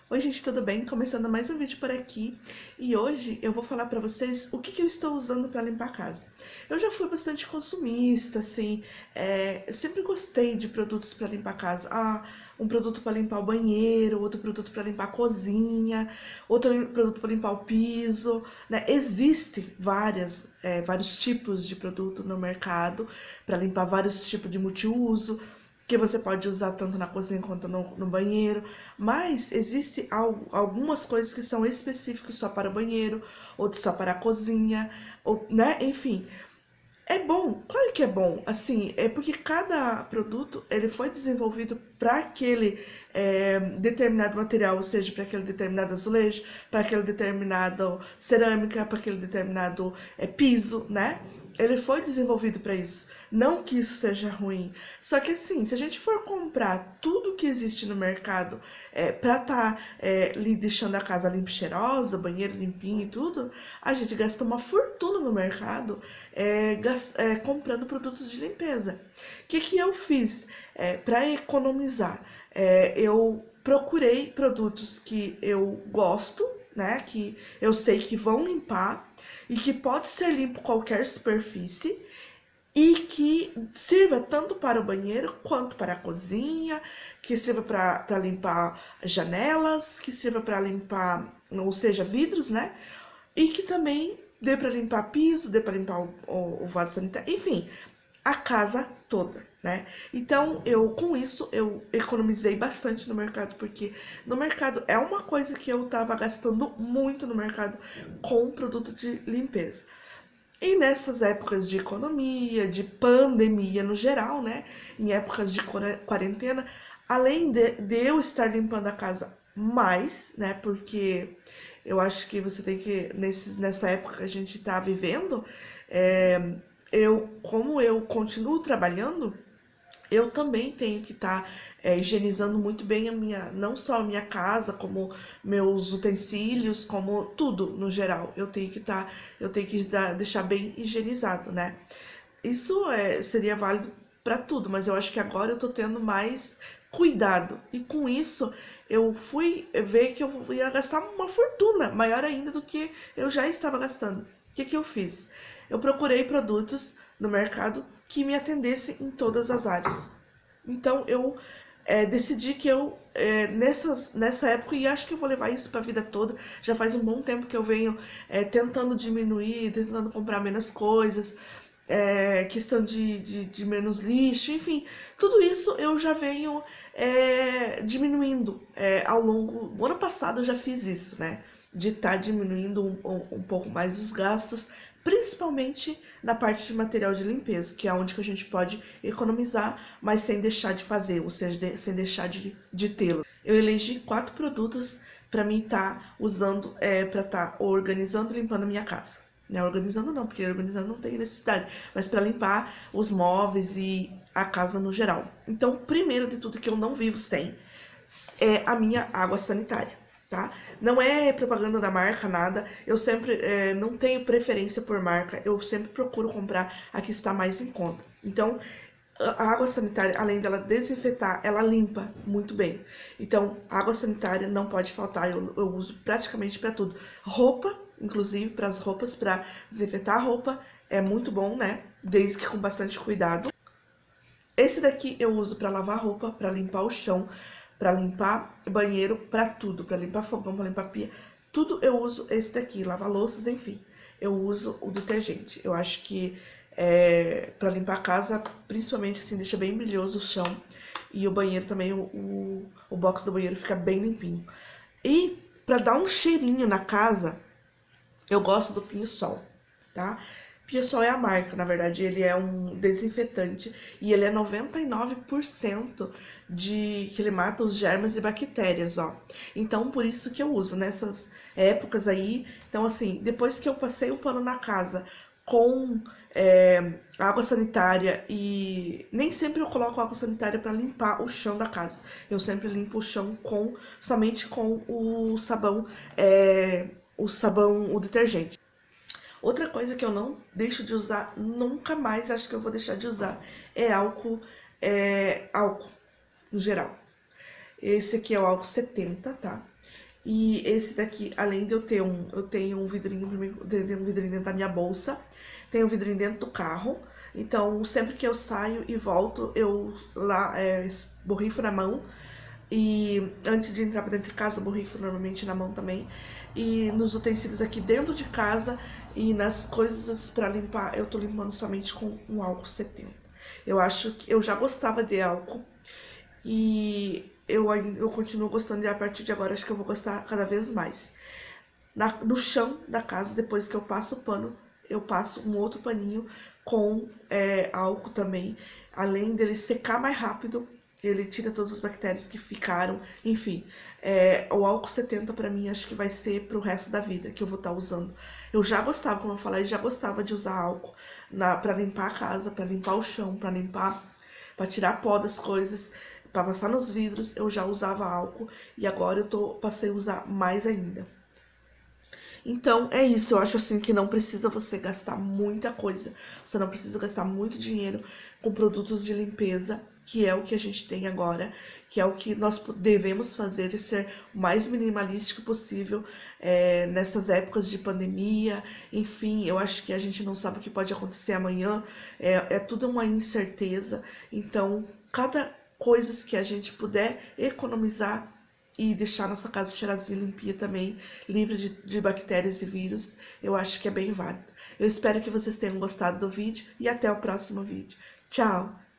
Oi gente, tudo bem? Começando mais um vídeo por aqui e hoje eu vou falar pra vocês o que eu estou usando pra limpar a casa. Eu já fui bastante consumista, assim, eu sempre gostei de produtos pra limpar a casa. Um produto pra limpar o banheiro, outro produto pra limpar a cozinha, outro produto pra limpar o piso, né? Existem vários tipos de produto no mercado pra limpar vários tipos de multiuso, que você pode usar tanto na cozinha quanto no banheiro, mas existe algumas coisas que são específicas só para o banheiro, outros só para a cozinha, né? Enfim, é bom, claro que é bom, assim, é porque cada produto ele foi desenvolvido para aquele determinado material, ou seja, para aquele determinado azulejo, para aquele determinado cerâmica, para aquele determinado piso, né? Ele foi desenvolvido para isso. Não que isso seja ruim. Só que assim, se a gente for comprar tudo que existe no mercado pra deixando a casa limpa e cheirosa, banheiro limpinho e tudo, a gente gasta uma fortuna no mercado comprando produtos de limpeza. O que eu fiz para economizar? Eu procurei produtos que eu gosto, né? Que eu sei que vão limpar e que pode ser limpo qualquer superfície e que sirva tanto para o banheiro quanto para a cozinha, que sirva para limpar janelas, que sirva para limpar, ou seja, vidros, né? E que também dê para limpar piso, dê para limpar o vaso sanitário, enfim, a casa toda, né? Então, com isso, eu economizei bastante no mercado, porque no mercado é uma coisa que eu tava gastando muito no mercado com produto de limpeza. E nessas épocas de economia, de pandemia no geral, né? Em épocas de quarentena, além de eu estar limpando a casa mais, né? Porque eu acho que você tem que, nessa época que a gente tá vivendo, como eu continuo trabalhando, eu também tenho que estar higienizando muito bem não só a minha casa, como meus utensílios, como tudo no geral. Eu tenho que deixar bem higienizado, né? Isso seria válido para tudo, mas eu acho que agora eu tô tendo mais cuidado. E com isso, eu fui ver que eu ia gastar uma fortuna, maior ainda do que eu já estava gastando. O que eu fiz? Eu procurei produtos no mercado que me atendessem em todas as áreas. Então eu decidi que nessa época, e acho que eu vou levar isso para a vida toda, já faz um bom tempo que eu venho tentando diminuir, tentando comprar menos coisas, questão de menos lixo, enfim, tudo isso eu já venho diminuindo ao longo do ano passado. Eu já fiz isso, né? De estar diminuindo um pouco mais os gastos, principalmente na parte de material de limpeza, que é onde que a gente pode economizar, mas sem deixar de fazer, ou seja, sem deixar de tê-lo. Eu elegi 4 produtos para mim estar usando, para estar organizando e limpando a minha casa. Né? Organizando não, porque organizando não tem necessidade, mas para limpar os móveis e a casa no geral. Então, primeiro de tudo, que eu não vivo sem, é a minha água sanitária, tá? Não é propaganda da marca, nada. Eu sempre não tenho preferência por marca, eu sempre procuro comprar a que está mais em conta. Então, a água sanitária, além dela desinfetar, ela limpa muito bem. Então, a água sanitária não pode faltar, eu uso praticamente para tudo. Roupa, inclusive para as roupas, para desinfetar a roupa, é muito bom, né? Desde que com bastante cuidado. Esse daqui eu uso para lavar roupa, para limpar o chão, para limpar banheiro, para tudo, para limpar fogão, para limpar pia. Tudo eu uso esse daqui, lavar louças, enfim. Eu uso o detergente. Eu acho que para limpar a casa, principalmente assim, deixa bem brilhoso o chão. E o banheiro também, o box do banheiro fica bem limpinho. E para dar um cheirinho na casa, eu gosto do Pinho-Sol, tá? Pinho-Sol é a marca, na verdade, ele é um desinfetante e ele é 99% que ele mata os germes e bactérias, ó. Então, por isso que eu uso nessas épocas aí. Então, assim, depois que eu passei o pano na casa com água sanitária, e nem sempre eu coloco água sanitária para limpar o chão da casa. Eu sempre limpo o chão somente com o detergente. Outra coisa que eu não deixo de usar, nunca mais acho que eu vou deixar de usar, é álcool no geral. Esse aqui é o álcool 70, tá? E esse daqui, além de eu tenho um vidrinho, um vidrinho dentro da minha bolsa, tenho um vidrinho dentro do carro. Então, sempre que eu saio e volto, eu lá borrifo na mão. E antes de entrar pra dentro de casa, eu borrifo normalmente na mão também. E nos utensílios aqui dentro de casa e nas coisas pra limpar, eu tô limpando somente com um álcool 70. Eu acho que eu já gostava de álcool e eu continuo gostando, e a partir de agora acho que eu vou gostar cada vez mais. No chão da casa, depois que eu passo o pano, eu passo um outro paninho com álcool também. Além dele secar mais rápido, ele tira todas as bactérias que ficaram. Enfim, o álcool 70 pra mim acho que vai ser pro resto da vida que eu vou estar usando. Eu já gostava, como eu falei, já gostava de usar álcool pra limpar a casa, pra limpar o chão, pra tirar pó das coisas, pra passar nos vidros. Eu já usava álcool e agora passei a usar mais ainda. Então é isso, eu acho assim que não precisa você gastar muita coisa, você não precisa gastar muito dinheiro com produtos de limpeza, que é o que a gente tem agora, que é o que nós devemos fazer, e ser o mais minimalístico possível nessas épocas de pandemia. Enfim, eu acho que a gente não sabe o que pode acontecer amanhã, é tudo uma incerteza. Então, cada coisa que a gente puder economizar e deixar nossa casa cheirosinha, limpinha também, livre de bactérias e vírus, eu acho que é bem válido. Eu espero que vocês tenham gostado do vídeo e até o próximo vídeo. Tchau!